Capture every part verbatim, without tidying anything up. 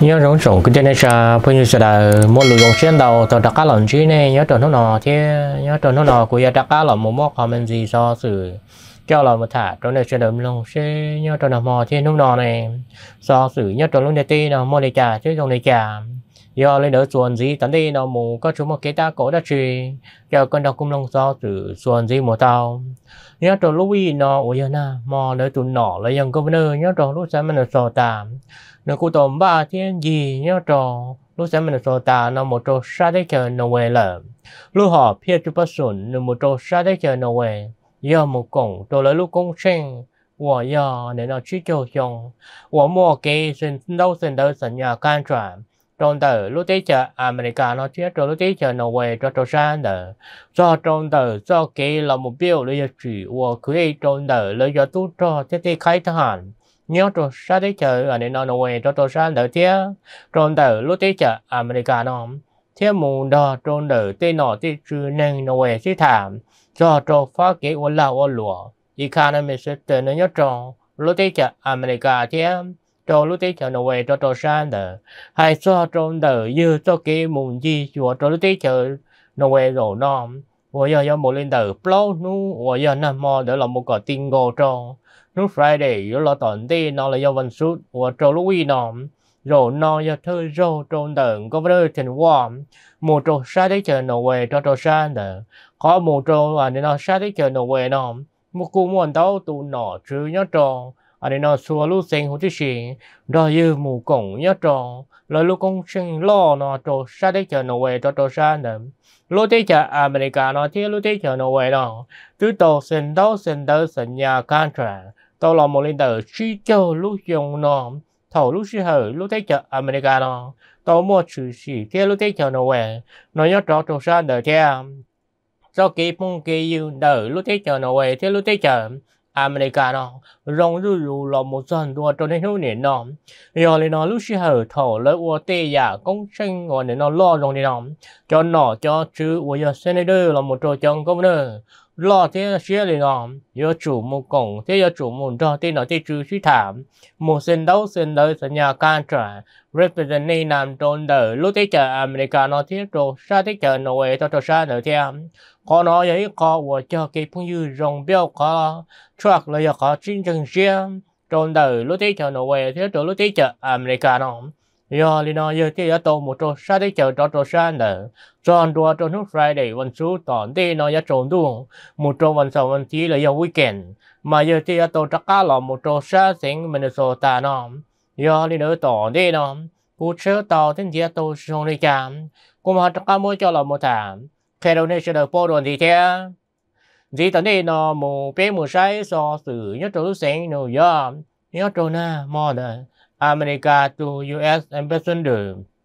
nhớ rong rong cái trên này sa bây giờ là một lựa chọn xuyên đầu từ đặc cá lợn chí này nhớ từ nó nọ thế nhớ từ nó nọ của gia đặc cá lợn một món comment gì so sự cho là một thả trong này sẽ đầm lòng sẽ nhớ từ nào mò thế nó nọ này so sự nhớ từ lúc này ti nào mua để trả chứ trong này trả do lên đỡ xuân gì tận đây nào mù có chúng một cái ta cổ đã truy cho con đào cung long so sự xuân gì một tàu nhớ từ lúc gì nọ ủa giờ na mò đỡ tụi nọ là dân công nơi nhớ từ lúc sáng mình là sò tạm nếu cô tôm ba thiên gì nhớ trò lúc sáng mình so ta nó một trò sát đấy chờ nó về là lúc họ phía chụp bắt sủng nó một trò sát đấy chờ nó về giờ một cổng tôi lấy lúc công sinh của giờ để nó chỉ cho xong của mua cái sinh đâu sinh đâu sinh nhà can trả trong tờ lúc đấy chờ America nó chết rồi lúc đấy chờ nó về cho trò sát đó do trong tờ do cái là một biểu lấy chỉ của cái trong tờ lấy cho tu cho thế thì khai thác nhớ trò sát đấy chờ ở đây nó nó về cho trò sát đỡ thế trong tờ lúc đấy chờ America nó thế mù đó trong tờ tên nọ tên chữ nên nó về sẽ thảm cho trò phát cái ổn là ổn lụa economy sector nó nhớ trò lúc đấy chờ America thế cho lúc đấy chờ nó về cho trò sát đỡ hay cho trong tờ như cho cái mùng gì của trò lúc đấy chờ nó về rồi nó bây giờ giờ một lên tờ plo nu bây giờ nằm mò để làm một cái tin go cho lúc Friday yếu là tuần đi nó là do vận suốt và trâu lúc uy nó rồi nó giờ thơ rồi trong tầng có vấn đề tình huống một trâu sát đấy chờ nó về cho trâu sát nữa có một trâu à nên nó sát đấy chờ nó về nó một cú muốn tao tụ nọ chứ nhớ trâu à nên nó xua lúc sinh hỗ trợ gì rồi như một cổng nhớ trâu rồi lúc công sinh lo nó trâu sát đấy chờ nó về cho trâu sát nữa lúc đấy chờ America nó thì lúc đấy chờ nó về nó cứ tàu sinh đâu sinh đâu sinh nhà contract tao làm một lên tờ chỉ cho lúc dùng nó thầu lúc xí hở lúc thấy chợ America nó tao mua chữ gì thế lúc thấy chợ nó về nó nhớ rõ trong sáng đời thế sau khi phong kỳ yêu đời lúc thấy chợ nó về thế lúc thấy chợ America nó rong rú rú là một dân đua trong những年nó giờ lên nó lúc xí hở thầu lấy ô tê giả công sinh gọi để nó lo rong đi nó cho nó cho chữ ô giờ senator là một trò chồng công nữa lo thế xí lên nó giờ chủ một cổng thế giờ chủ một trò tên nó tên chữ xí thảm một sinh đấu sinh đời sinh nhà can trả represent nam trong đời lúc thấy chờ America nó thiết rồi sao thấy chờ nó về cho cho sao nữa thêm có nó vậy có của cho cái phong như rong béo có truck là có chiến tranh riêng trong đời lúc thấy chờ nó về thế rồi lúc thấy chờ America nó giờ thì nó giờ thì giờ tàu một chỗ sao thấy chờ cho cho sao nữa chọn đua trong lúc Fridayวันศุกร์ตอนที่nó giờ chọn đua một chỗวันเสาร์วันที่là giờ weekend mà giờ thì giờ tàu chắc cá là một chỗ sao sinh Minnesota nó giờ thì nữa tỏ đi nó cú chơi tàu đến giờ tàu xong đi chạm cú mà chắc cá mới cho là một tháng khi đầu này sẽ được bao đoàn thì thế gì tận đây nó một bé một sai so sự nhất chỗ sinh nó giờ nhất chỗ na modern America to u ét ambassador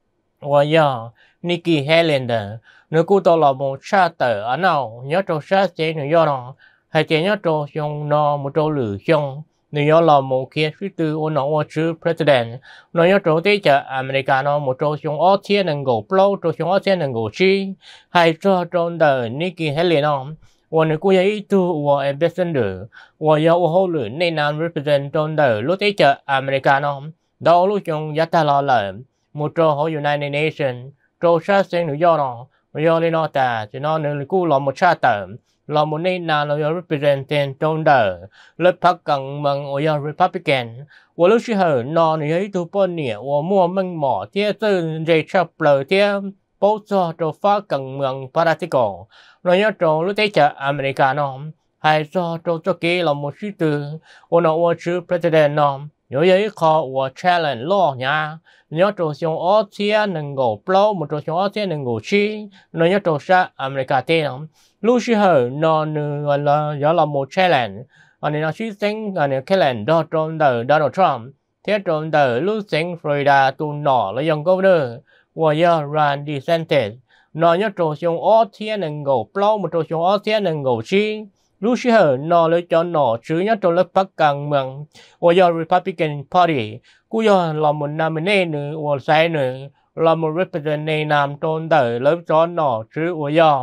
và giờ Nikki Haley nếu cú tàu là một cha tờ ở nào nhất chỗ sát chế nó giờ nó hay chế nhất chỗ xong nó một chỗ lử xong nếu là một kia thứ tư ôn nó là chữ president nó nhớ chỗ thế chờ America nó một chỗ xong ở thiên năng gỗ plo chỗ xong ở thiên năng gỗ chi hay cho trong đời Nikki Haley nó và nếu cô ấy tu và ambassador và giờ ô hô lử nên nam represent trong đời lúc thế chờ America nó đó lúc trong giá ta lo là một chỗ hội United Nations chỗ sát sinh nữa do nó do nên nó ta chỉ nó nếu cô là một cha tờ là một nên nào là represent trong đời lớp phát cần bằng ở giờ Republican và lúc xưa hở nó này ấy tụ bọn nhẹ và mua măng mỏ thế từ dây chập lời thế bố cho cho phát cần bằng political nó nhớ trong lúc thế chờ America nó hay cho cho cho kia là một sự từ và nó là chữ president nó nhớ ấy khó và challenge lo nha nhớ trong xong ở thiên năng gỗ plo một trong xong ở thiên năng gỗ chi nó nhớ trong sa America thế nó lúc xưa hở nó gọi là đó là một challenge anh ấy nói chỉ sinh anh ấy challenge đó trong đời Donald Trump thế trong đời lúc sinh Florida tu nọ là dòng governor và giờ Ron DeSantis nó nhớ trong xong ở thiên năng gỗ plo một trong xong ở thiên năng gỗ chi lúc xưa hở nó lấy cho nó chứ nhớ trong lớp bắc càng mừng và giờ Republican Party cú giờ là một nominee nữa và sai nữa là một representative nam trong đời lớp cho nó chứ và giờ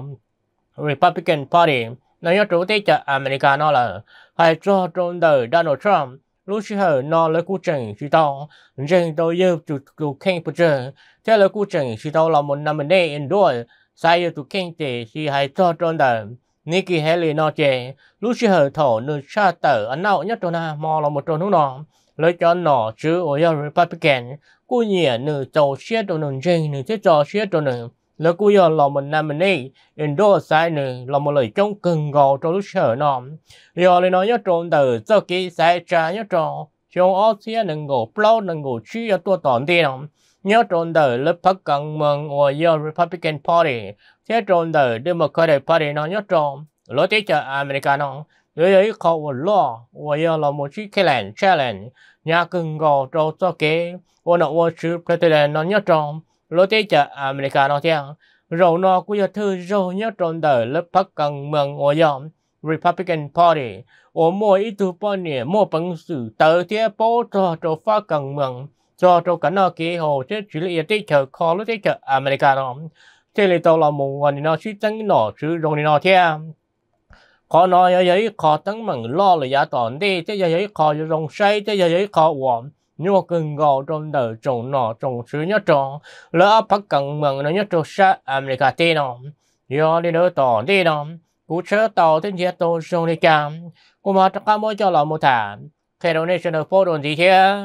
Republican Party nó nhớ chủ tế cho America nó là hay cho trong đời Donald Trump lúc xưa hở nó lấy cú chừng chỉ tao chừng tao yêu tụ tụ khen bữa giờ thế lấy cú chừng chỉ tao là một năm nay in đuổi sai yêu tụ khen thì chỉ hay cho tròn đời Nikki Haley nó chè lúc xưa hở thổ nơi xa tờ anh nào nhất trong na mò là một trong nó nọ lấy cho nó chứ ở yêu Republican cú nhẹ nửa trâu xía trong nửa chừng nửa chết trò xía trong nửa lấy cú yêu là một năm nay in đuổi sai nửa là một lời trong cần gò trong lúc xưa nó giờ lên nói nhất trong đời cho cái sai trả nhất trong trong Australia nâng ngộ plau nâng ngộ chi ở tua tòn đi nào nhớ trong đời lớp phát cận mừng ở giờ Republican Party thế trong đời Democratic Party nó nhớ trong lối tới cho America nó rồi ấy họ vừa lo ở giờ là một chiếc challenge challenge nhà cần gò trong cho cái ở nó ở chữ president nó nhớ trong lối tới cho America nó theo rồi nó cũng giờ thư rồi nhớ trong đời lớp phát cận mừng ở giờ Republican Party ở mỗi ít thứ bao nhiêu mỗi bằng sự tự thế bố cho cho phát cận mừng cho cho cả nó kia hồ chứ chỉ là ít chờ khó lúc ít chờ America đó thế là tao là một người nó suy tính nó chứ rồi nó theo khó nói ở đấy khó tăng mừng lo là giá toàn đi thế giờ đấy khó dùng say thế giờ đấy khó warm nhưng mà cần gò trong đời trồng nọ trồng sứ nhất trồng lỡ phát cận mừng nó nhất trồng sát America thế nó giờ đi đỡ tỏ đi nó cú chớ tàu tên gì tàu sông đi cam cú mà tất cả mỗi cho là một thảm thế đâu này sẽ được phô đồn gì thế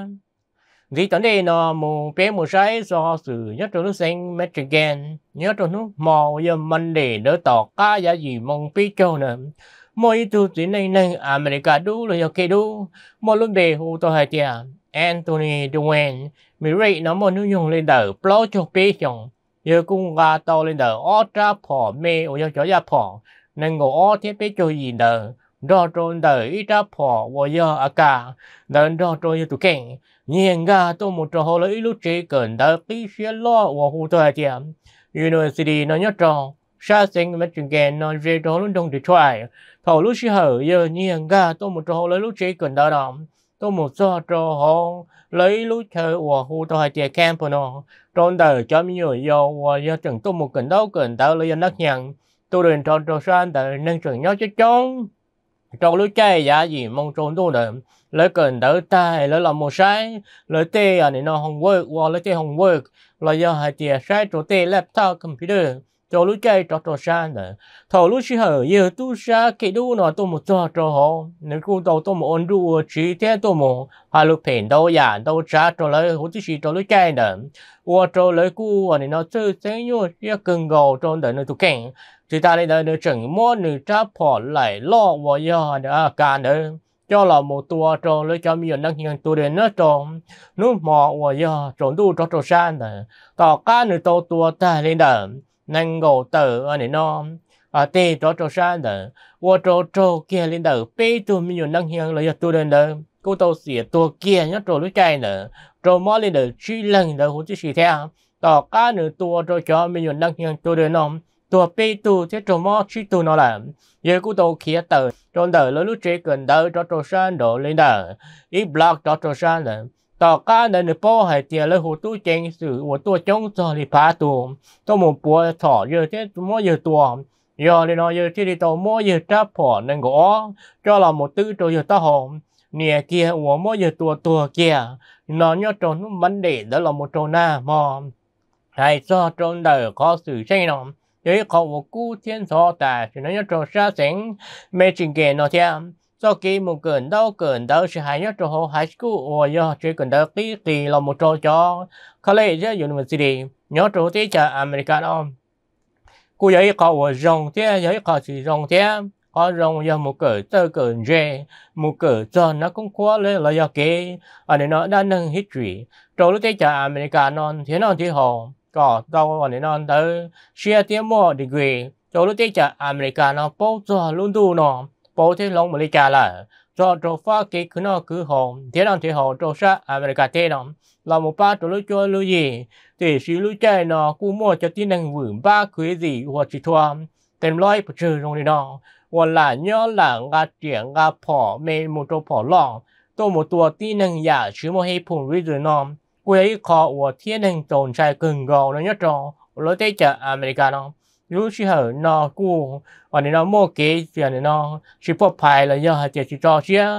gì tới đây nó một bé một trái do sự nhất trong nước xanh Michigan nhất trong nước mò giờ mình để đỡ tỏ cá giá gì mong biết cho nữa mỗi thứ gì này này America đủ là ok đủ mỗi lúc đề hồ tôi hay tiền Anthony Dwayne Mary nó một nước dùng lên đầu plo cho bé chồng giờ cũng gà tàu lên đầu ót ra phỏ mê ở cho cho phỏ nên ngộ thiết bị cho gì đời đó trong đời ít ra phỏ và giờ à cả đời đó trong tụ kẹn nhìn ra tôi một trò lấy lúc chỉ cần đời tí xíu lo và hỗ trợ tiền University nó nhớ trò sa sinh Michigan nó về đó luôn trong Detroit thầu lúc xí hở giờ nhìn ra tôi một trò lấy lúc chỉ cần đời đó tôi một số trò họ lấy lúc chơi và hỗ trợ tiền camp nó trong đời cho mình nhiều giờ và giờ chẳng tôi một cần đâu cần đâu lấy nước nhận tôi đừng cho cho sang đời nên chuẩn nhau chứ chóng trong lúc chơi giá gì mong trốn tôi được lấy cần đỡ tay lấy làm một sai lấy tê à này nó không work hoặc lấy tê không work là do hai tia sai chỗ tê laptop computer trong lúc chơi cho cho sang nữa thầu lúc xí hở giờ tu sa cái đu nó tôi một cho cho họ nếu cô tôi tôi một ôn đu chỉ thế tôi một hai lúc phèn đâu giả đâu trả cho lấy hỗ trợ chỉ cho lúc chơi nữa hoặc cho lấy cô à này nó chơi thế nhau chỉ cần gò trong đời nó tụ kẹn thì ta đây là chẳng mua nữ trả bỏ lại lo và do đã cả nữa cho là một tua cho lấy cho mình năng lượng tu đến nó trong nước mỏ và do trốn tu cho trốn san nữa tỏ cá nữ tàu tua ta lên đờ năng gỗ tử ở này nó à tê cho trốn san nữa và trốn trốn kia lên đờ bê tu mình năng lượng lấy tu đến đờ cô tàu xỉa tua kia nhất trốn lúc chạy nữa trốn mỏ lên đờ chỉ lần đờ hỗ trợ chỉ theo tỏ cá nữ tua cho cho mình năng lượng tu đến nó tua bê tu thế trốn mỏ chỉ tu nó làm giờ cô tàu kia tử trong đời lúc trẻ cần đỡ cho trò san đổ lên đời ít block cho trò san là tỏ cá nên được bao hay tiền lấy hồ tu chen sự hồ tu chống cho đi phá tu tôi một bữa thọ giờ thế mỗi giờ tuồng giờ thì nói giờ thì đi tàu mỗi giờ trap phỏ nên gõ cho là một tư rồi giờ ta hồn nè kia của mỗi giờ tua tua kia nó nhớ trong nó vấn đề đó là một trò na mò hay do trong đời có sự tranh nó với họ một cú thiên thọ ta thì nó nhớ trò xa sáng mê trình kề nó theo do khi một cơn đau cơn đau sẽ hay nhớ trò họ high school và do chỉ cần đau tí thì là một trò cho college university nhớ trò tí cho America đó cú ấy họ một dòng thế ấy họ chỉ dòng thế họ dòng do một cỡ tơ cỡ dê một cỡ cho nó cũng quá lên là do cái ở đây nó đã nâng history trò tí cho America non thế non thì họ có đâu ở đây nó tới share tiếng more degree cho lúc tới cho America nó bố cho luôn đủ nó bố thế long mới trả lại cho cho phát cái cứ nó cứ hồn thế nào thì họ cho sát America thế nó là một ba cho lúc cho lúc gì thì xí lúc chơi nó cũng mua cho tiếng năng vững ba cái gì hoặc chỉ thua tên lối bự trừ trong đây nó hoặc là nhớ là ngã chuyện ngã bỏ mê một chỗ bỏ lỏng tôi một tua tiếng năng giả chứ một hay phun với rồi nó quay khó của thiên hình tồn tại cần gò nó nhất trò lối tới chợ America nó lúc xí hở nó cũ và nó mua cái tiền nó chỉ phục phải là do chỉ chỉ cho chứ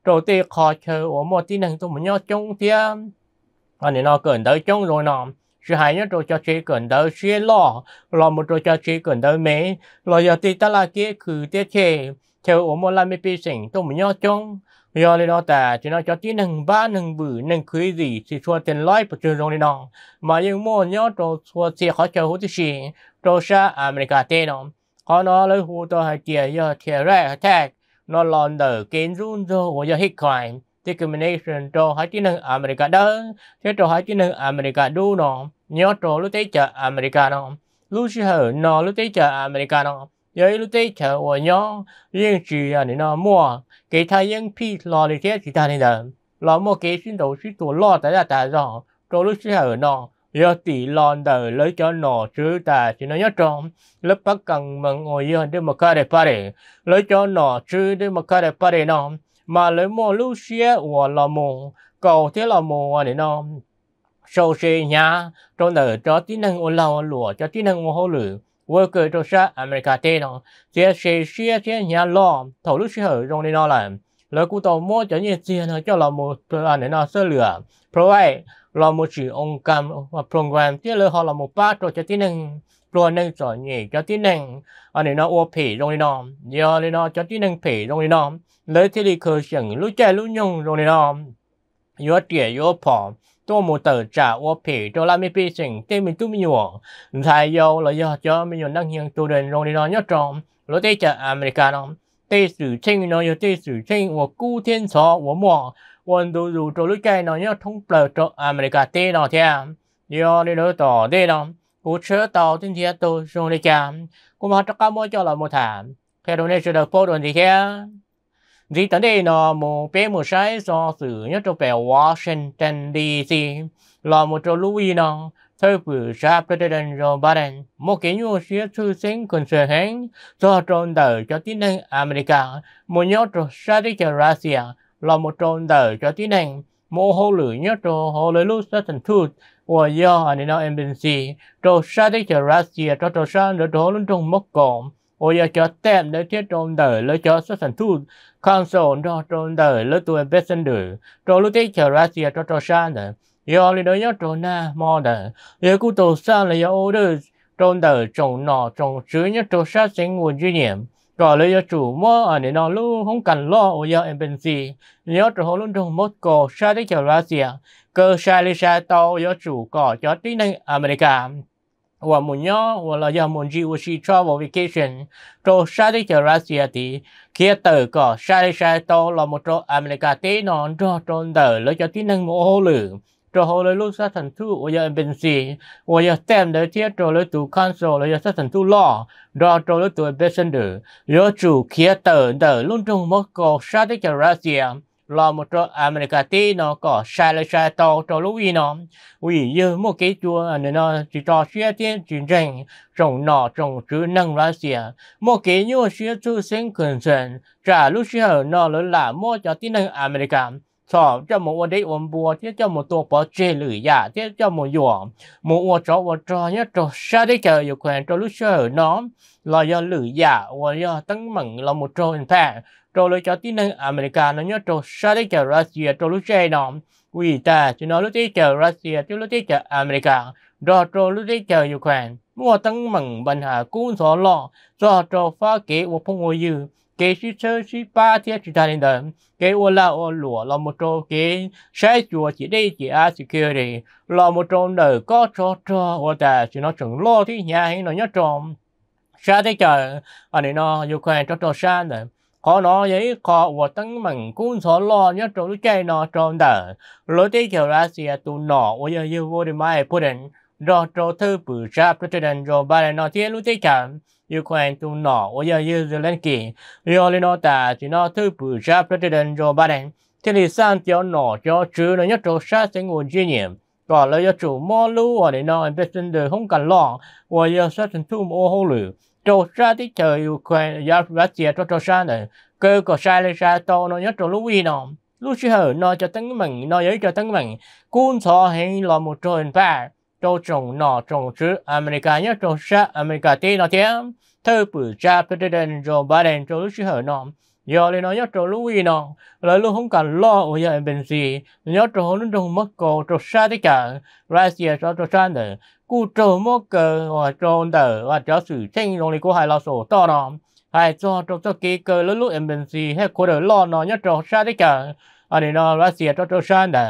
đầu tiên khó chờ ở một tí năng tôi muốn nhớ trong thêm anh ấy nó cần tới trong rồi nọ sự hay nhất rồi cho chị cần tới xuyên lo lo một rồi cho chị cần tới mấy lo giờ tí ta là kia cứ tiết chế theo ở một lần mấy pi sinh tôi muốn nhớ trong giờ này nó ta chỉ nó cho tí năng ba năng bự năng khơi gì thì xua tiền lái bật trường rồi nọ mà nhưng mua nhớ rồi xua xe khó chờ hút gì rồi sa America tên nó họ nó lấy hút tôi hay tiền giờ tiền ra attack nó lòn đỡ kiến run rồi giờ hit crime discrimination cho hai tí năng America đó thế cho hai tí năng America đu nó nhớ cho lúc tới chờ America nó lúc xưa hở nó lúc tới chờ America nó giờ lúc tới chờ ở nhớ riêng chỉ là nó mua cái thay những pi lo để thế chỉ ta này là lo mua cái xin đầu xin tổ lo tại là tại rõ cho lúc xưa hở nó giờ tỷ lon đỡ lấy cho nó chứ ta chỉ nó nhớ trong lớp bắc cần mà ngồi giờ để mà cái để pare lấy cho nó chứ để mà cái để pare nó mà lấy mua lúc xưa của là mua cầu thế là mua để nó sau khi nhà trong đời cho tí năng ôn lao lụa cho tí năng hồ lử worker cho sa America tên nó sẽ sẽ sẽ sẽ nhà lo thầu lúc xưa trong đây nó làm lấy cụ tàu mua cho nhiều tiền cho là một anh để nó sơ lửa provide là một chỉ ông cam program thế là họ là một ba cho tí năng rồi năng giỏi nhỉ cho tí năng anh để nó ô phỉ trong đây nó giờ đây nó cho tí năng phỉ trong đây nó lấy thế thì cơ sở lúc chạy lúc nhung trong đây nó yếu trẻ yếu phò tôi một tờ trả ô phỉ cho làm mấy pi sinh tên mình tu nhiều thay dâu là do cho mình nhiều năng lượng tu đền trong đây nó nhớ trong lúc tới chợ America nó tây sử sinh nó yếu tây sử sinh của cu thiên sọ của mỏ quân đồ dù cho lúc chạy nó nhớ thông bờ cho America tây nó thế do đi nữa tỏ đây nó cú chở tàu trên thế tôi trong đây chạm cũng mà tất cả mỗi cho là một thảm theo đồ này sẽ được phô đồn gì thế vì tới đây nó một bé một sai do sự nhất trong về Washington đê xê là một trong Louis nó theo bữa ra President Joe Biden một cái nhu sẽ thư sinh cần sở hữu do trong đời cho tín năng America một nhớ trong Saudi Arabia là một trong đời cho tín năng một hồ lửa nhớ trong hồ lửa lúc sát thành thuốc và do anh nói embassy trong Saudi Arabia cho trong sang được hồ lửa trong mất cổng và giờ cho tem để thiết trong đời lấy cho sát thành thuốc council cho trong đời lấy tuổi ambassador trong lúc tới Arabia cho trong sang nữa giờ lý đối nhớ trong na model giờ cụ tổ sang là giờ order trong đời trong nọ trong chữ nhớ trong sát sinh nguồn duy nhiệm còn lấy giờ chủ mua anh nói luôn không cần lo và giờ embassy nhớ trong hồ lửa trong mất cổng Saudi Arabia cơ sai lý sai tàu giờ chủ có cho tí năng America và muốn nhớ và là giờ muốn chịu sự travel vacation cho Saudi Arabia thì kia từ có sai sai tàu là một chỗ America tí nó cho trong đời lấy cho tí năng một hồ lửa cho hồ lửa lúc sát thành thu và giờ embassy và giờ tem để thiết cho lấy tụ council là giờ sát thành thu lo cho cho lấy tụ ambassador giờ chủ kia từ đời luôn trong một chỗ Saudi Arabia là một chỗ America tí nó có sai lại sai tàu cho lúc ý nó vì như một cái chùa này nó chỉ cho xe tiền chiến tranh trong nọ trong chữ năng Russia một cái nhu xe thư sinh cần sân trả lúc xưa nó lớn là mua cho tí năng America cho cho một vấn đề ổn bùa thế cho một tổ bảo chế lưỡi giả thế cho một dọn một ô cho một trò nhất cho sao đấy chờ yêu quyền cho lúc xưa nó là do lưỡi giả và do tăng mặn là một trò impact cho lấy cho tí năng America nó nhớ cho sao đấy chờ Russia cho lúc xưa nó vì ta chỉ nói lúc đấy chờ Russia chứ lúc đấy chờ America do cho lúc đấy chờ yêu quyền mua tăng mặn bệnh hạ cũng số lo do cho phá kế của phong ngôi dư cái sĩ sơ sĩ ba thiết chỉ ta nên đợi cái ô la ô lụa là một trò cái sai chùa chỉ đây chỉ a security là một trò đời có trò trò ô ta chỉ nó chẳng lo thì nhà hay nó nhớ trò sao thế trời anh ấy nó yêu cầu cho trò sao này khó nó vậy khó và tăng mình cũng số lo nhớ trò lúc chơi nó trò đời lối tới chiều ra xìa tụ nọ và giờ yêu vô đi mai Putin do trò thư bự ra President Joe Biden nó thiên lúc tới chẳng Ukraine tu nọ và giờ như Zelensky rồi lên nó ta chỉ nó thư bự ra President Joe Biden thế thì sang cho nọ cho chứ nó nhất trò sát sinh nguồn duy nhiệm còn là do chủ mua lưu ở đây nó ambassador không cần lo và giờ sát thành thu mua hồ lửa trò sát tích trời Ukraine giờ Russia cho trò sát này cơ có sai lên sai to nó nhất trò lưu ý nó lúc xưa nó cho tăng mình nó giấy cho tăng mình cuốn sọ hay là một trò hình phạt trò trồng nọ trồng chứ America nhất trò sát America tê nó thế thư bự ra President Joe Biden cho lúc xưa nó giờ thì nó nhớ trâu lũ gì nó lời luôn không cần lo ở giờ bên gì nhớ trâu nó trâu mất cổ trâu xa thế cả Russia cho trâu xa nữa cú trâu mất cờ và trâu đỡ và cho sự tranh rồi cô hai lo sổ to nó hai cho trâu cho kỹ cờ lúc lúc em bên gì hay cô đỡ lo nó nhớ trâu xa thế cả anh ấy nó Russia cho trâu xa nữa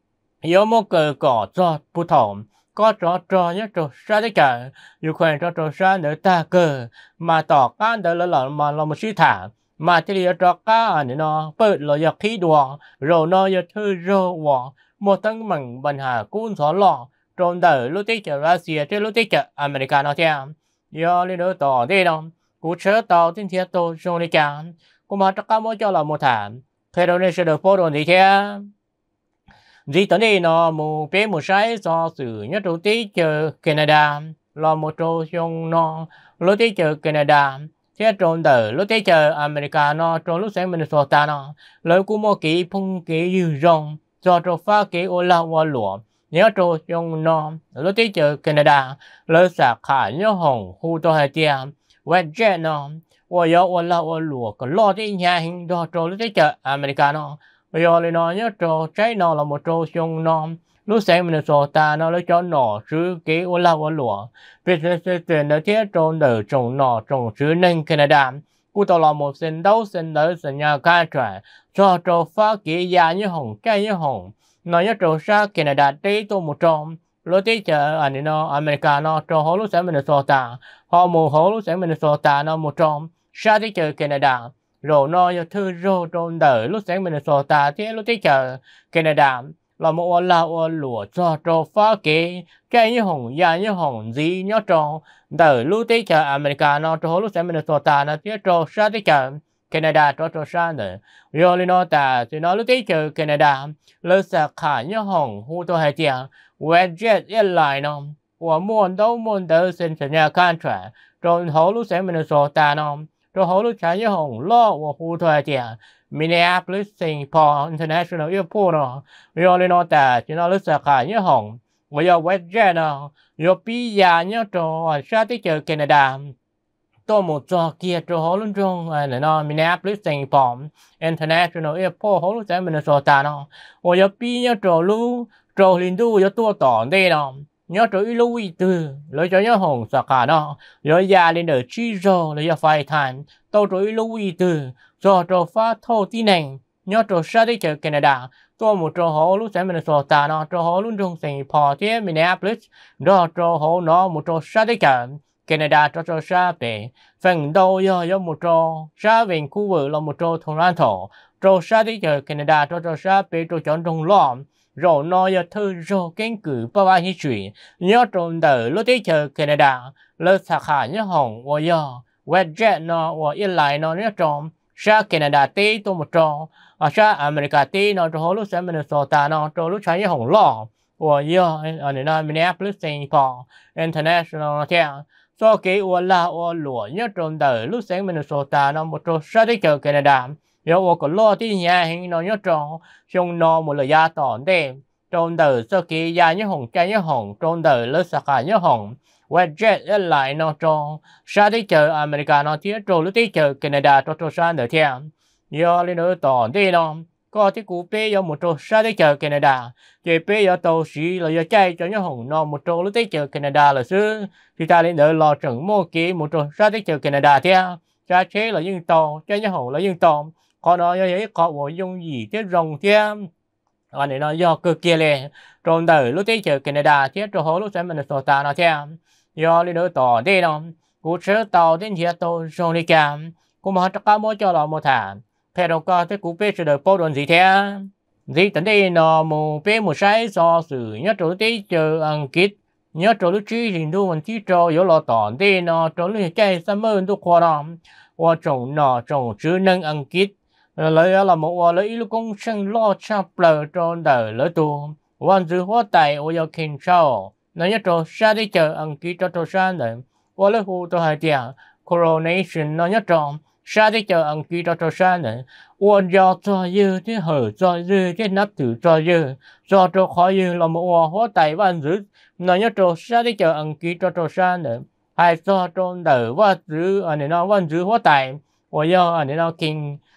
giờ mất cờ cỏ cho bù thỏm có cho cho nhớ trâu xa thế cả Ukraine cho trâu xa nữa ta cờ mà tỏ can đỡ là là mà là một sự thả mà chỉ là cho cá anh nó ปิดเลยอยากขี้ดวงเราเนาะอยากถือเราว่าหมดทั้งมันปัญหากู้สอนหล่อตรงเดอรู้ที่จะรัสเซียที่รู้ที่จะอเมริกาเนาะเทียมยอเลยเนาะต่อที่เนาะกูเชื่อต่อที่เทียตัวชงในการกูมาจักรโมจ่อเราโมถามเทโรเนเชเดอร์โปรโดนที่เทียมดีตอนนี้เนาะมูเป็นมูใช้ซอสื่อเนี่ยรู้ที่จะแคนาดาเราโมโจชงเนาะรู้ที่จะแคนาดาthế trong đời lúc thế chờ America nó trong lúc sáng Minnesota nó lời của một cái phong cái dư rong do trong pha cái ô la hoa lụa nhớ trong trong nó lúc thế chờ Canada lời sạc khải nhớ hồng khu to hai tiệm WestJet nó và do ô la hoa lụa còn lo thế nhà hình do trong lúc thế chờ America nó bây giờ nó nhớ trong trái nó là một trong trong nó lúc sáng Minnesota nó lấy cho nọ chứ cái ô la ô lụa việc sẽ tuyển ở thiết trong đời trồng nọ trồng chứ nên Canada cú tàu là một sinh đấu sinh đời sinh nhà ca trải cho trâu phá kỹ gia như hồng cây như hồng nó nhớ trâu xa Canada tí tô một trong lúc tí chờ anh nó America nó trâu hố lúc sáng Minnesota họ mù hố lúc sáng Minnesota nó một trong xa tí chờ Canada rồi nó nhớ thư rô trong đời lúc sáng Minnesota thế lúc tí chờ Canada là một ô la ô lụa cho cho phá kế cái như hồng ya như hồng gì nhớ cho đời lúc tới chờ America nó cho lúc sáng Minnesota nó tiếp cho sát tới chờ Canada cho cho sát nữa rồi nó ta thì nó lúc tới chờ Canada lỡ sạc khả như hồng hu tôi hay tiền WestJet Airlines nó và muốn đâu muốn đâu xin sinh nhà contract rồi hậu lúc sáng Minnesota nó rồi hậu lúc sáng như hồng lo và hu tôi hay tiền Minneapolis Saint Paul International Airport nó rồi nó ta chỉ nó lúc sạc khả như hồng và giờ WestJet nó rồi bây giờ nhớ cho sát tới chờ Canada tôi một trò kia cho họ luôn trong là nó Minneapolis Saint Paul International Airport họ lúc sáng Minnesota nó và giờ bây nhớ cho lu cho liên du giờ tua tỏ đây nó nhớ cho ít lưu ý từ lấy cho nhớ hồng sạc khả nó rồi giờ lên đợi chi rồi lấy cho five time tôi cho ít lưu ý từ cho cho phát thô tí này nhớ cho sát tới chờ Canada tôi một trò họ lúc sáng Minnesota nó trò họ luôn trong Saint Paul thế Minneapolis đó trò họ nó một trò sát tới chờ Canada cho cho sát về phần đầu giờ giờ một trò sát về khu vực là một trò Toronto trò sát tới chờ Canada cho cho sát về trò chọn trong lõm rồi nó giờ thư rồi kiến cử bao bao nhiêu chuyện nhớ trong đời lúc tới chờ Canada lỡ sạc khả nhớ hồng và giờ WestJet nó và Airlines nó nhớ trong sát Canada tí tôi một trò ở sát America tí nó cho lúc sáng Minnesota nó cho lúc sáng như hồng lọ và giờ ở nơi Minneapolis Saint Paul International theo so cái ô la ô lụa nhớ trong đời lúc sáng Minnesota nó một trò sát tới chờ Canada giờ ô có lo tí nhà hình nó nhớ trong trong nó một lời gia tỏ đêm trong đời so cái gia như hồng trái như hồng trong đời lúc sáng như hồng WestJet lại nó cho sát tới chờ America nó thiết rồi lúc tới chờ Canada cho cho sát nữa theo giờ lên nữa tỏ đi nó có cái cú bé giờ một trò sát tới chờ Canada chỉ bé giờ tàu sĩ là giờ chạy cho nhớ hồng nó một trò lúc tới chờ Canada là xứ thì ta lên nữa lo chuẩn mua kỹ một trò sát tới chờ Canada theo cha chế là những tàu cha nhớ hồng là những tàu còn nó giờ ấy có bộ dùng gì thế rồng theo anh này nó do cực kia lên trong đời lúc tới chờ Canada thiết rồi hồi lúc sáng Minnesota nó theo giờ lên nữa tỏ đi nó cú sớ tàu đến hiện tôi xong đi cam cú mà tất cả mỗi cho là một tháng theo đó có cái cú bé sẽ được bao đoạn gì thế gì tận đây nó một bé một sai do sự nhớ chỗ tí chờ ăn kít nhớ chỗ lúc trí thì đu mình chỉ cho yếu lo tỏ đi nó chỗ lúc chạy summer đu khoa nó và trồng nó trồng chữ nâng ăn kít lấy là một lấy lúc công sinh lo chắp lờ trong đời lỡ tuวันซื้อหัวไตโอยาคินเช่านั่นยตัวชาติเจออังกฤษตัวชาติเลยว่าเลยหูตัวหายเดีย coronation นั่นยตัวชาติเจออังกฤษตัวชาติเลยวันยาตัวยืดที่เหอตัวยืดที่นับถือตัวยืดตัวตัวขอยืดเรามาว่าหัวไตวันซื้อนั่นยตัวชาติเจออังกฤษตัวชาติเลยให้ตัวตรงเดือว่าซื้ออันนี้นะวันซื้อหัวไตว่ายาอันนี้นะคิง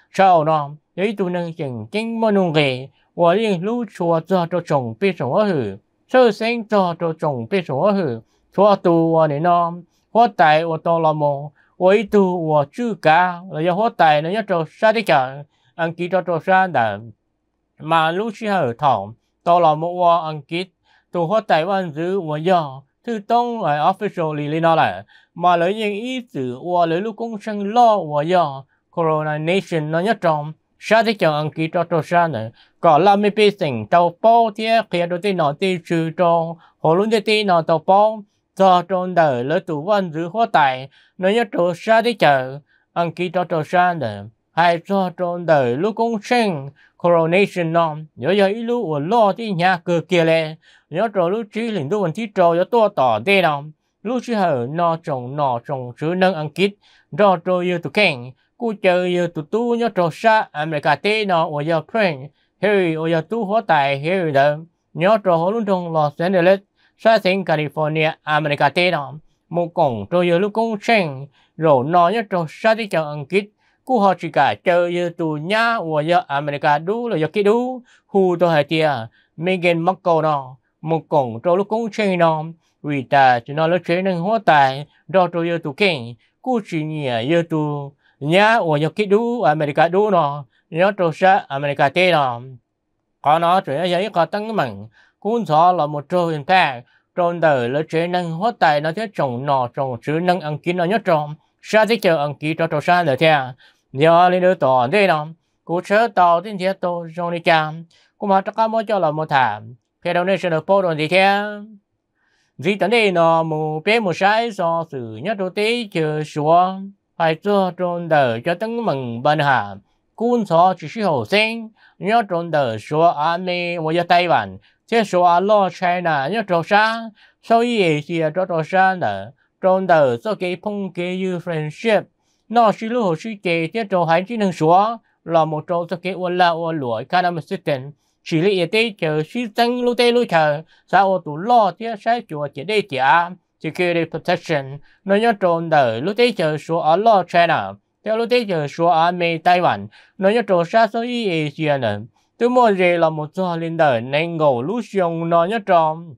sau nó ấy tụ nâng chừng chính môn nông nghề và liên lưu chùa cho cho chồng bị sống ở hử sơ sinh cho cho chồng bị sống ở hử chùa tụ và nó hóa tại và to là mồ ấy tụ và chữ cả là do hóa tại nó nhớ cho sa đi chợ anh kỹ cho cho sa đã mà lúc khi hở thỏng to là một và anh kỹ tụ hóa tại văn giữ và do thư tông ở official lý nó là mà lấy những ý tử và lấy lúc công sinh lo và do Corona Nation nó nhất trong sa đi chợ anh kỹ cho cho sa nữa có làm mấy bê sinh tàu bao thiệt khi đôi tin nó tiêu trừ cho hồ luôn tin nó tàu bao cho trong đời lỡ tụ văn giữ hóa tại nó nhất cho sa đi chợ anh kỹ cho cho sa nữa hay cho trong đời lúc công sinh coronation nó nhớ giờ ít lúc ở lo thì nhà cửa kia lệ nhớ rồi lúc chỉ liền tôi vẫn thích trò cho tôi tỏ đây nào lúc chỉ hở nó trồng nó trồng chữ nâng ăn kít rồi rồi yêu tụ keng cú chờ yêu tụ tu nhớ trò sa America tê nó ở giờ prank Harry ở giờ tu hóa tài Harry đó nhớ trò họ luôn trong Los Angeles sa sinh California America tê nó một cổng rồi giờ lúc công sinh rồi nó nhớ trò sa đi chợ ăn kít cú họ chỉ cả chờ giờ tụ nhà ở giờ America đủ là giờ kia đủ hu tôi hay tia Meghan Markle nó một cổng rồi lúc công sinh nó vì ta chỉ nói là chuyện năng hóa tài rồi rồi giờ tụ keng cú chỉ nhớ giờ tụ nhà ở giờ kia đủ America đủ nó nhớ trò sa America tê nó có nó chuyện ấy có tăng mạnh cuốn sổ là một trò impact trong đời là chuyện năng hóa tài nó thế trồng nọ trồng chữ năng ăn kín nó nhất trong sa thế chờ ăn kín cho trò sa được theo giờ lên được tỏ đây nào cú chớ tàu tin thiệt tôi trong đi chạm cú mà tất cả mỗi cho là một thảm cái donation được bao rồi thì theo vì tận đây nó một bé một sai do sự nhất đầu tiên chờ xuống phải cho trong đời cho tăng mừng bên hà cuốn sổ chỉ需học sinh nhớ trong đời số Army và Tây Ban thế số Alo China nhớ trò sa sau ý thì cho trò sa nữa trong đời số cái phong cái như friendship nó chỉ lúc hồi suy kể thế trò hai chỉ năng số là một trò số cái ôn la ôn lụi cam assistant chỉ lý y tế chờ suy tăng lúc tây lúc chờ sao tụ lo thế sai chùa chỉ đây chỉ security protection nó nhớ trong đời lúc tây chờ số Alo China theo lúc tây chờ số Army Tây Ban nó nhớ trò sa sau ý Asia nữa tôi muốn gì là một số linh đời nên ngủ lúc xong nó nhớ trong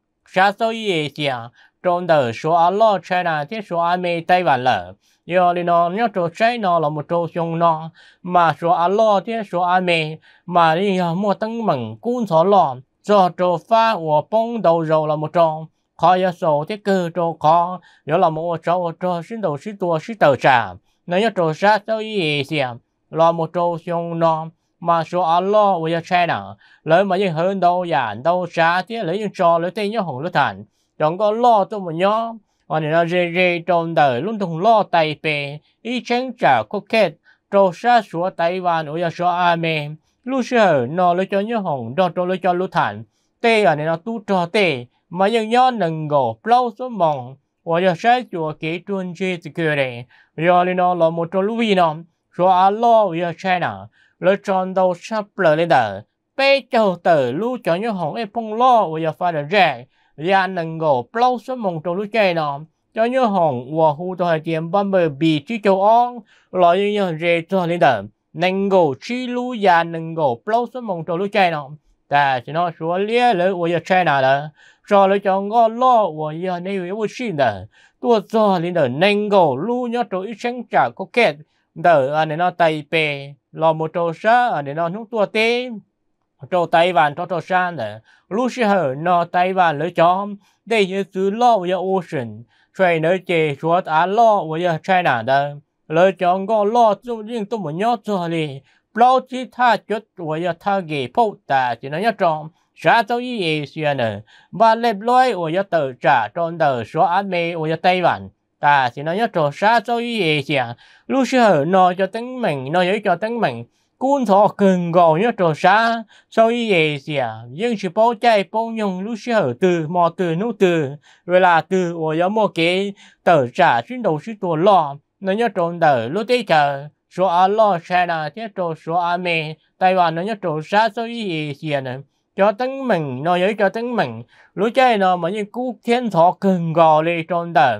sa sau ý Asia trong đời số Alo China thế số Army Tây Ban là giờ thì nó nhớ trò China là một trò xong nó mà số Alo thế số Army mà đi mua tăng mừng cuốn sổ lò cho trò pha của bông đầu rồi là một trò khó giờ số thế cơ trò khó giờ là một trò trò xin đầu xin tua xin tờ trả nó nhớ trò sa sau ý Asia là một trò xong nó mà số Alo với China lấy mà những hơn đâu giảm đâu xa thế lấy những trò lấy tên nhớ hồng lấy thành chẳng có lo tôi mà nhớ và nó rê rê trong đời luôn thùng lo tay bề ý chén trả có kết trò xa số Tây Ban với số Army lúc xưa nó lấy cho nhớ hồng đó cho lấy cho lấy thành tê ở này nó tu trò tê mà những nhớ nâng gỗ plau số mong và giờ sẽ chùa kỹ truân chê security giờ nó là một trò lưu vi nó số Alo với China lựa chọn đầu sắp lỡ lên đời bé châu tử lưu cho nhớ hồng ấy phong lo và giờ phải được rẻ và nâng gỗ plau số mong trâu lưu chơi nó cho nhớ hồng và hù tôi tiệm Bumblebee chứ châu Âu loại như nhớ rẻ cho lên đời nâng gỗ chi lưu và nâng gỗ plau số mong trâu lưu chơi nó ta chỉ nói số lia lỡ và giờ China đó rồi lựa chọn ngõ lo và giờ này yếu xin đời tôi cho lên đời nâng gỗ lưu nhớ trâu ít sáng trả có kết đời anh nó tay bề là một trò sa anh nó nút tua tê trò Tây Ban trò trò sa nữa lúc xưa nó Tây Ban lựa chọn đây như sự lo với ocean rồi nữa chỉ số á lo với China đó lựa chọn có lo chung riêng tôi muốn nhớ cho đi bao chỉ tha chút với tha gì phụ ta chỉ nói nhớ trong xã châu ý Asia nữa và lệp lối với tờ trả trong đời số Army với Tây Ban ta chỉ nói nhớ trò xa cho ý Asia lúc xưa nó cho tính mình nó cho tính mình cuốn thọ cần gò nhớ trò xa cho ý Asia nhưng chỉ bao chạy bao nhung lúc xưa từ mò từ nút từ rồi là từ ở giống một cái tờ trả chuyên đầu chuyên tổ lo nó nhớ trò đời lúc tới chờ số Alo China nhớ trò số Army Tây Ban nó nhớ trò xa cho ý Asia nữa cho tính mình nó nhớ cho tính mình lúc chạy nó mà những cú thiên thọ cần gò đi trong đời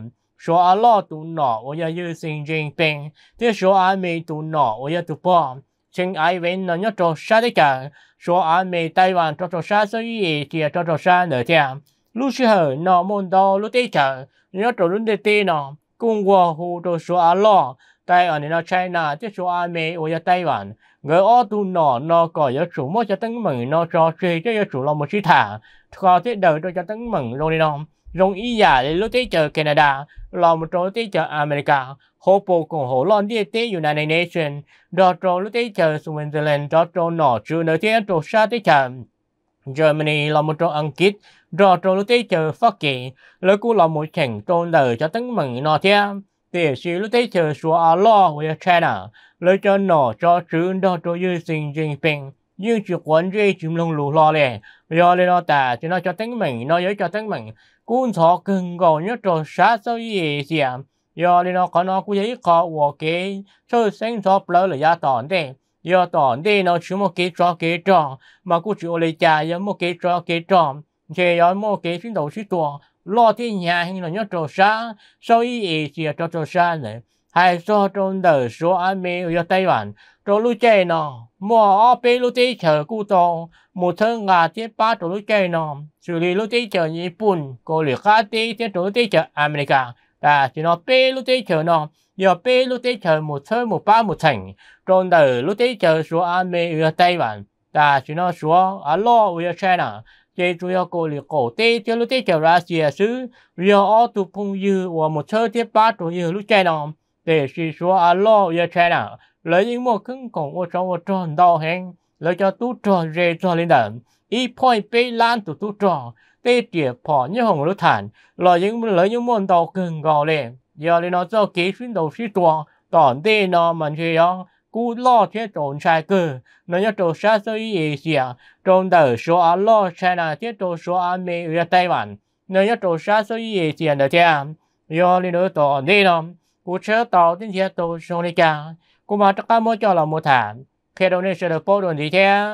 số á lo tụ nọ我要有心情病thế số á mê tụ nọ我要tụ bỏ chính ai bên nó nhớ cho sát đấy cả số á mê TaiwanWan cho cho sát所以thì cho cho sát nữa thế lúc xưa nó muốn đó lúc đấy cả nhớ cho lúc đấy nó cùng qua hồ cho số á lo tại ở nó China thế số á mê 我要 Taiwan người ở tụ nọ nó có yếu chủ mỗi cho tấn mừng nó cho chơi cho yếu chủ là một chiếc thả có thế đời cho tấn mừng rồi nó rong ý giả để lúc đấy chờ Canada là một chỗ đấy chờ America hỗ bộ cùng hỗ lon đi tới United Nations đó chỗ lúc đấy chờ Switzerland đó chỗ nọ chứ nơi thế chỗ sát đấy chờ Germany là một chỗ Anh Quốc đó chỗ lúc đấy chờ Pháp Kỳ lấy cũng là một thành chỗ đời cho tấn mừng nó thế để xí lúc đấy chờ số á lo với China lấy cho nọ cho chứ đó chỗ như sinh trình bình như chuyện quan gì chúng lông lù lo lẹ do lên nó ta thì nó cho tấn mừng nó giới cho tấn mừng cũng thọ cần gọi nhớ trò sát sao gì gì à do nên nó có nó cũng thấy khó của cái sơ sinh thọ lỡ là gia tòn đấy do tòn đấy nó chỉ một cái trò cái trò mà cũng chỉ lấy trả giống một cái trò cái trò chỉ có một cái phiên đầu sĩ tua lo thì nhà hay là nhớ trò sát sao gì gì cho trò sát này hay do trong đời số anh mấy ở Tây Ban trò lúc chơi nó mua ở bên lúc đấy chờ cụ to một thân ngà tiếp ba trò lúc chơi nó xử lý lúc đấy chờ Nhật Bản có liệt khác đi tiếp trò lúc đấy chờ America à chỉ nó bên lúc đấy chờ nó giờ bên lúc đấy chờ một thân một ba một thành trong đời lúc đấy chờ số anh mấy ở Tây Ban à chỉ nó số ở lo ở China chỉ chủ yếu có liệt cổ tê tiếp lúc đấy chờ Russia xứ giờ ở tụ phong dư và một thân tiếp ba trò như lúc chơi nó để chỉ số ở lo ở China lấy những một cứng cổng ở trong một tròn đau hẹn lấy cho tú trò rê cho lên đẳng ý point bê lan tụ tú trò tê tiệp bỏ như hồng lũ thản lấy những lấy những môn đau cứng gò lên giờ lên nó cho kế xuyên đầu xí tua tỏn tê nó mà chơi đó cú lo thế trốn sai cơ nó nhớ trốn sai sơ ý gì à trong đời số á lo China thế trốn số á mê ở Tây Ban nó nhớ trốn sai sơ ý gì à nữa thế giờ lên nó tỏn tê nó cú chơi tàu đến thế tàu xong đi cả cô mà tất cả mỗi cho là một tháng khi đó nên sẽ được bao nhiêu gì thế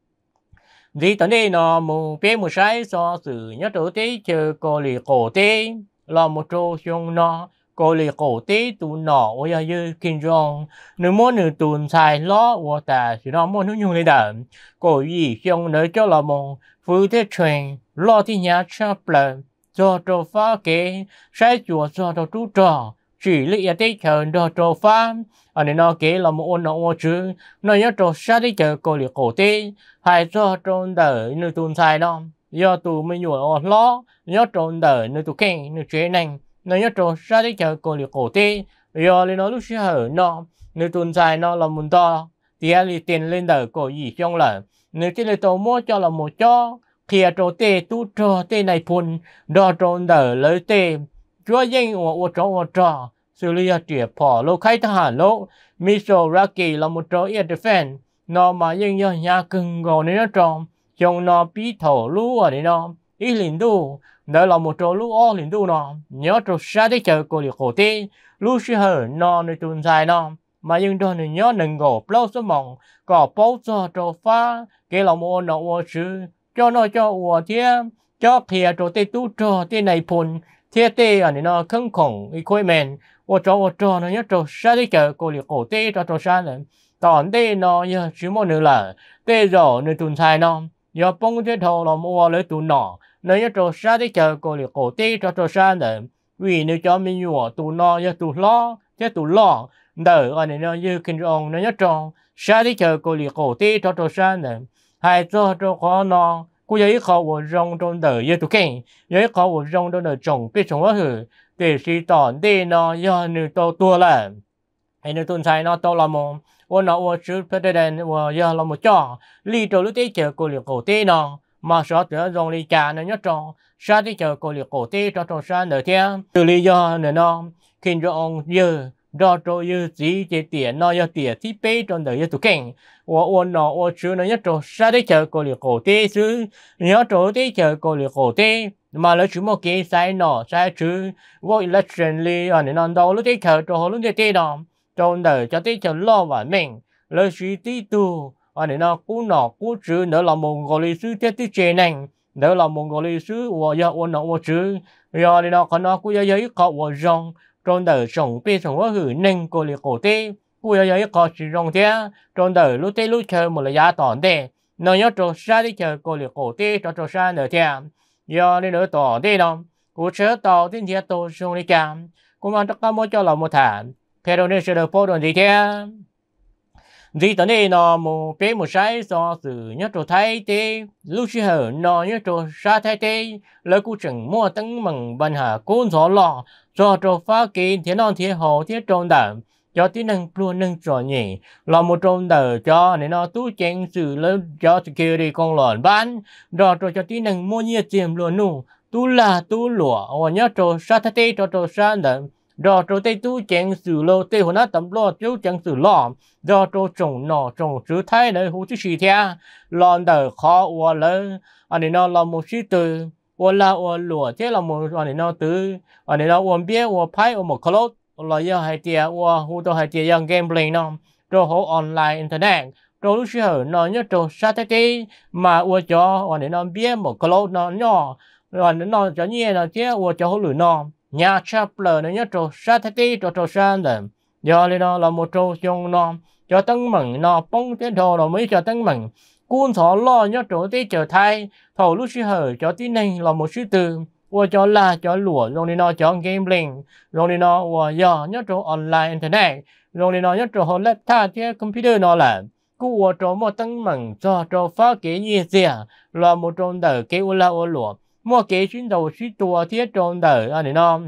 vì tận đây nó một bé một sai so sự nhất đầu tiên chờ cô lì cổ tế là một chỗ dùng nó cô lì cổ tế tụ nọ ở nhà như kinh doanh nếu muốn nửa tuần xài lo của ta thì nó muốn dùng lên đầm cô gì dùng nữa cho là một phụ thế truyền lo thì nhà chấp lần cho trò phá kế sai chùa cho trò chú trò chỉ lý ở đây chờ đồ trò phá anh ấy nói kế là một ôn nó ô chứ nó nhớ trò sát đi chờ cô liệt cổ tế hay cho trong đời nơi tuần sai đó do tụ mình nhủ ở lo nhớ trong đời nơi tụ khen nơi chế này nó nhớ trò sát đi chờ cô liệt cổ tế do lên nó lúc xưa nó nơi tuần sai nó là một to thì anh tiền lên đời cổ gì trong lời nơi cái lời tổ mua cho là một cho khi trò tê tu trò tê này phun đo trong đời lấy tê chúa danh của trò của trò xử lý triệt bỏ lô khai thác hàn lô Mizoraki là một trò air defense nó mà nhưng nhờ nhà cưng gò nên nó tròn trong nó bí thổ lú ở đây nó ý liền đu đó là một trò lú o liền đu nó nhớ trò sát đấy chờ cô liệt cổ tê lú sư hở nó nơi tuần dài nó mà nhưng đó này nhớ nâng gò bao số mỏng có bao giờ trò phá cái lòng ô nó ô chứ cho nó cho ô thiên cho kia trò tê tu trò tê này phun thế tê ở đây nó không khổng equipment我找我找呢，要找啥的个过来搞对找找啥人，当地呢要什么人了，对着那炖菜呢，要帮这头了我来炖呢，那要找啥的个过来搞对找找啥人，vì nếu cho mình nhủ tụ nó ya tụ lo ya tụ lo đời anh nó như kinh ông nó nhất trong sao đi chờ cô liệt cổ tê cho cho sao này hay cho cho khó nó cô ấy khó của rong trong đời ya tụ kinh ấy khó của rong trong đời trồng biết trồng quá hử để sĩ tòn đi nó do nữ to tua là hay nữ tuần sai nó to là một ô nó ô chữ president ô do là một cho li trâu lúc tết chờ cô liệt cổ tê nó mà sao tự rong li trà nó nhất trong sao đi chờ cô liệt cổ tê cho trong sao nữa thế từ lý do nữa nó khi cho ông dơ đó cho dơ chỉ chỉ tiền nó do tiền thì bê trong đời tụ kinh ô ô nó ô chữ nó nhất trong sao đi chờ cô liệt cổ tê chứ nhớ trâu tê chờ cô liệt cổ tê mà lấy chúng một cái sai nọ sai chứ vô election li ở nơi nào đâu lúc đấy chờ cho lúc đấy đó trong đời cho tới chờ lo và mình lấy suy tí tu ở nơi nào cú nọ cú chữ nữa là một gọi lý sư thiết tí chế này đó là một người lịch sử và giờ ôn nó chữ giờ thì nó còn nó cũng giờ giờ có và rong trong đời sống bây sống ở hử nên cô liệt cổ tê cũng giờ giờ có chỉ rong thế trong đời lúc tê lúc chơi một là giá tỏn tê nó nhớ trò xa đi chờ cô liệt cổ tê cho trò xa nữa thế giờ đi nữa tỏ tê đâu cũng chơi tỏ thiên thiệt tổ xuống đi chạm cũng mang tất cả mỗi cho là một thản theo đó nên sẽ được phô đồn gì thế vì tận đây nó một bé một sai do sự nhớ trò thái tê lúc xưa hở nó nhớ trò xa thái tê lời cụ chẳng mua tấn mừng bằng hà cuốn gió lọ do trò phá kỳ thế non thế hồ thế tròn đảng cho tí năng luôn nâng trò nhỉ là một tròn đờ cho nên nó tú chén sự lớn cho security con lòn bán rồi trò cho tí năng mua nhiệt tiềm luôn nụ tú là tú lụa và nhớ trò xa thái tê cho trò xa đảng rồi trò tê tú chén sự lô tê hồ nát tấm lo chú chẳng sự lọ do trò trồng nọ trồng chữ thái nơi hú chứ gì thế lòn đờ khó và lớn anh ấy nó là một sĩ từ và là và lụa thế là một anh ấy nó từ anh ấy nó uốn bia và phái và một close là do hai tia và hú tôi hai tia yang gambling nó trò hỗ online internet trò lúc xưa nó nhớ trò sát thế mà và cho anh ấy nó bia một close nó nhỏ rồi nó cho nhẹ nó chứ và cho hỗ lửa nó nhà chapler nó nhớ trò sát thế trò trò san đờ giờ này nó là một trò dùng nó cho tăng mừng nó bông thế thôi nó mới cho tăng mừng cuốn thọ lo nhớ trò tí trở thay thầu lúc xưa hở cho tí này là một sự từ và cho là cho lụa rồi này nó cho gambling rồi này nó và giờ nhớ trò online internet rồi này nó nhớ trò laptop chứ computer nó là cú và trò một tăng mừng cho trò phá kế gì gì là một trò đời kêu là ô lụa mua kế chuyến đầu suy tua thiết trò đời anh này nó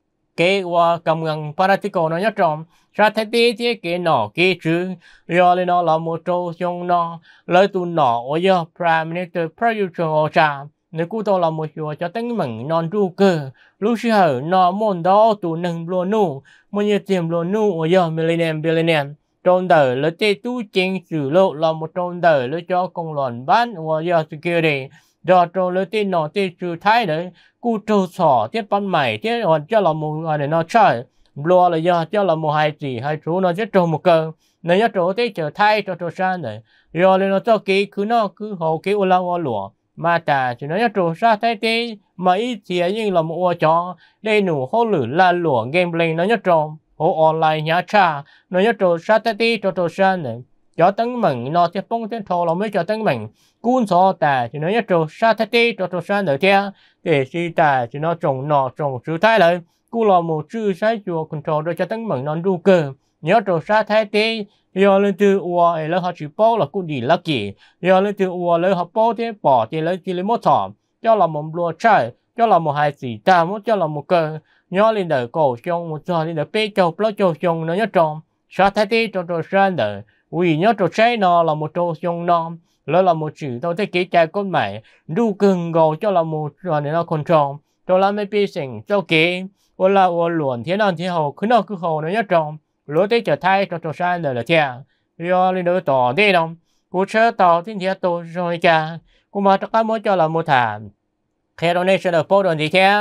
kế và cầm ngân practical nó nhớ tròn ra thế tí thì kế nọ kế chứ giờ lên nó là một trâu xong nó lấy tụ nọ ở giờ prime minister Prayut Chan-o-cha nếu cụ tôi là một chỗ cho tính mình non ru cơ lúc xưa nó môn đó tụ nâng luôn nu một nhiều tiền luôn nu ở giờ millionaire billionaire trong đời lấy tê tu chính sử lộ là một trong đời lấy cho công đoàn bán ở giờ security do trâu lấy tê nọ tê trừ thái đấy cụ trâu sỏ tiếp ban mày tiếp còn cho là một người nó chơi lo là do cho là một hai gì hai chú nó chết trâu một cơ nếu nhớ trâu tê trở thay cho trâu san đấy rồi lên nó cho kỹ cứ nó cứ hồ kỹ ô la ô lụa mà ta chỉ nói trâu sa thay tê mà ít thì nhưng là một ô chó đây nụ hô lử la lụa gambling nó nhớ trâu hô online nhá cha nó nhớ trâu sa thay tê cho trâu san đấy cho tấn mình nó tiếp bông tên thô là mới cho tấn mình cuốn số ta chỉ nói trâu sa thay tê cho trâu san đấy theo để si ta chỉ nó trồng nọ trồng chữ thái lại cú là một chữ sai chùa control rồi cho tấn mình nó ru cơ nhớ trâu sa thay tê giờ lên từ ua ấy là họ chỉ bao là cũng đi lucky giờ lên từ ua lấy họ bao thế bỏ thì lấy chỉ lấy một thỏm cho là một lúa trái cho là một hai gì ta muốn cho là một cơ nhớ lên đời cổ trong một giờ lên đời bê châu bao châu trong nó nhớ trong sa thái tê cho trâu san đời vì nhớ trâu trái nó là một trâu trong nó đó là một chữ tôi thấy kỹ trái con mày đu cưng gầu cho là một rồi nó control cho là mấy bị sinh cho kỹ hoặc là hoặc luồn thế nào thế hậu cứ nào cứ hậu nó nhớ trong lúa tết trở thay cho trâu san đời là thế do lên đôi tỏ đi đâu cú chơi tỏ thì thế tôi rồi cha cú mà tất cả mỗi cho là một thảm theo đó nên sẽ được phô đồn gì thế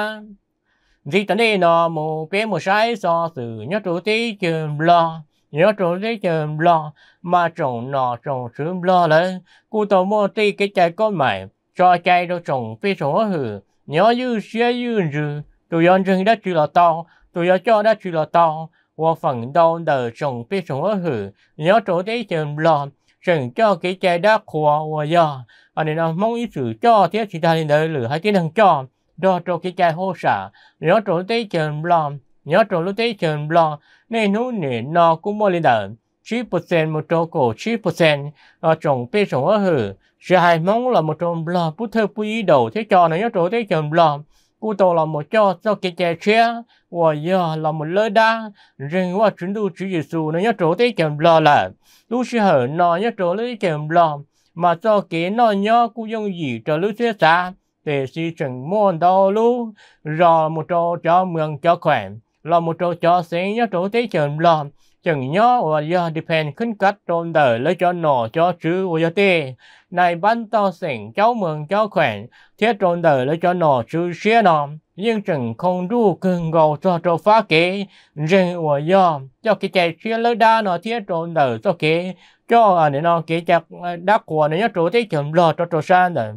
vì tận đây nó một bé một sai do sự nhớ trâu tí chừng lo nhớ trâu tí chừng lo mà trồng nọ trồng sớm lo lên cú tàu mua tí cái trái con mày cho trái đâu trồng phi số hử nhớ như xe như rừ tụi dân rừng đã chỉ là tao tụi dân cho đã chỉ là tao và phần đầu đời trồng phi số hử nhớ trâu tí chừng lo rừng cho cái trái đã khoa và giờ anh ấy nó mong ý sự cho thế chỉ ta lên đời lửa hai tiếng thằng cho đó cho cái trái hô xả nhớ trâu tí chừng lo nhớ trâu lúc tí chừng lo nên nó nè nó cũng mua lên đời chín phần trăm một trâu cổ chín phần trăm ở trồng bê trồng ở hử sẽ hai mong là một trồng bò bút thơ bút ý đầu thế cho nó nhớ trâu tí chừng bò cú tổ là một cho cho cái trái chia và giờ là một lơ đa riêng qua chuyến du Chúa Giêsu nó nhớ trâu tí chừng bò là lúc xưa hở nó nhớ trâu tí chừng bò mà cho cái nó nhớ cũng dùng gì cho lúc xưa xa để si chừng môn đâu lúc rồi một trâu cho mường cho khỏe là một trâu cho sẽ nhớ trâu tí chừng bò chừng nhớ và giờ depend khinh cách trong đời lấy cho nọ cho chữ và cho tê này bán to sỉnh cháu mừng cháu khỏe thiết trong đời lấy cho nọ chữ xía nọ nhưng chừng không đủ cưng gầu cho trâu phá kế riêng và giờ cho cái chạy xía lấy đa nọ thiết trong đời cho kế cho anh nó kế chặt đắc của nó nhớ trâu tí chừng lo cho trâu san đời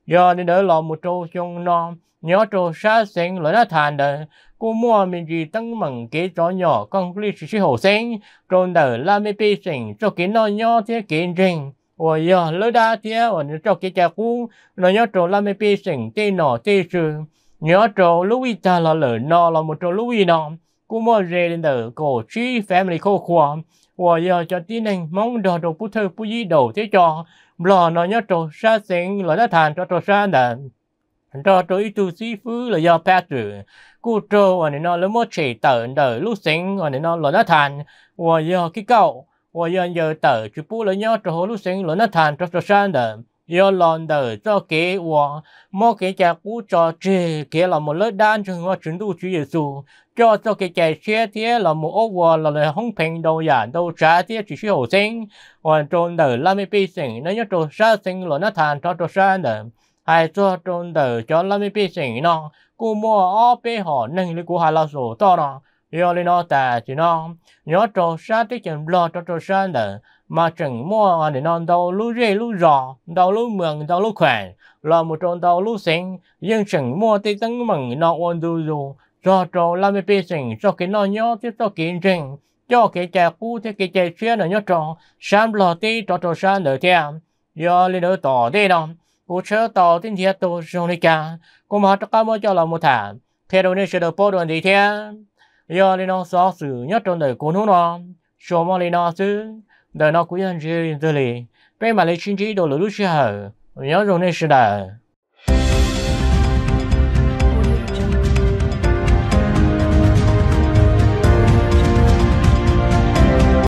giờ nên đỡ lo một trâu chung non nhớ trâu sát sinh lợi nó thàn đời cô mua mình chỉ tăng mừng cái chó nhỏ con lý sĩ hồ sinh trôn đời là mấy bê sinh cho cái nó nhỏ thế kiến trình ôi giờ lỡ đa thế ở cho cái cha cũ nó nhớ trâu là mấy bê sinh tê nọ tê sư nhớ trâu lúc ý ta là lỡ nó là một trâu lúc ý nó cô mua rê lên đời cổ chi family khô khoa ôi giờ cho tí này mong đồ đồ bút thơ bút ý đầu thế cho lo nó nhớ trâu sát sinh lợi nó thàn cho trâu sát đời cho tôi tu sĩ phứ là do Petru, cô trâu anh nó lấy một chỉ tờ đời lúc sinh anh nó lấy nó thành, và do cái cậu, và do giờ tờ chỉ bố lấy nhau cho lúc sinh lấy nó thành cho cho sang đời, do lòn đời cho cái và một cái cha cũ cho chơi cái là một lớp đan cho họ chuyển tu Chúa Giêsu, cho cho cái cha xe thế là một ô và là là không平đâu giả đâu trả thế chỉ số sinh, và trong đời là mấy bị sinh nó nhớ cho sang sinh lấy nó thành cho cho sang đời. Ai cho trong đời cho làm mấy sinh nó, cô mua ở bên họ nâng lên cô hai lao sổ to nó, giờ lên nó ta chỉ nó nhớ cho sát tới chừng lo cho cho sát đời, mà chừng mua để nó đâu lú rê lú rò, đâu lú mường đâu lú khỏe, là một trong đâu lú sinh, nhưng chừng mua tới tăng mừng nó ôn du du, cho cho làm mấy sinh cho cái nó nhớ tiếp cho kiến trình, cho cái cha cũ thế cái cha xưa nó nhớ cho, sáng lo tí cho cho sát đời theo, giờ lên nó tỏ đây đâu. Cô chơi tàu tin thiệt tôi trong này cả, cô mà tất cả mọi cho là một thằng, theo đồ này sẽ được bao đoàn đi theo, giờ nên nó xóa sự nhất trong đời cô nó, số mà lên nó chứ, đời nó cũng như chơi rồi, bên mà lấy chính trị đồ lúa chơi hở, nhớ rồi này sẽ đời.